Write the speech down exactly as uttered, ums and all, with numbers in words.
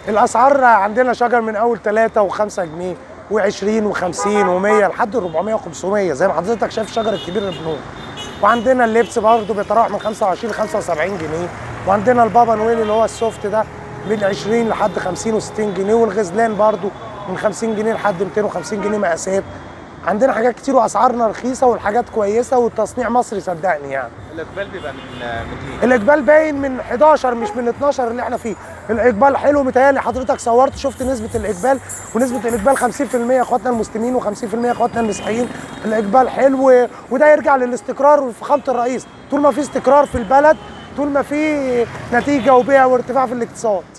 الاسعار عندنا شجر من اول تلاتة وخمسة جنيه وعشرين وخمسين ومية لحد أربعمية وخمسمية زي ما حضرتك شايف الشجر الكبير البنور. وعندنا اللبس برضه بيتراوح من خمسة وعشرين ل خمسة وسبعين جنيه. وعندنا البابا نويل اللي هو السوفت ده من عشرين لحد خمسين وستين جنيه. والغزلان برضه من خمسين جنيه لحد ميتين وخمسين جنيه مقاسات. عندنا حاجات كتير واسعارنا رخيصه والحاجات كويسه والتصنيع مصري صدقني يعني. الاقبال بيبقى من من الاقبال باين من حداشر مش من اتناشر اللي احنا فيه. الاقبال حلو متهيألي حضرتك صورت شفت نسبه الاقبال، ونسبه الاقبال خمسين في المية اخواتنا المسلمين و50% اخواتنا المسيحيين. الاقبال حلو وده يرجع للاستقرار وفخامه الرئيس. طول ما في استقرار في البلد طول ما في نتيجه وبيع وارتفاع في الاقتصاد.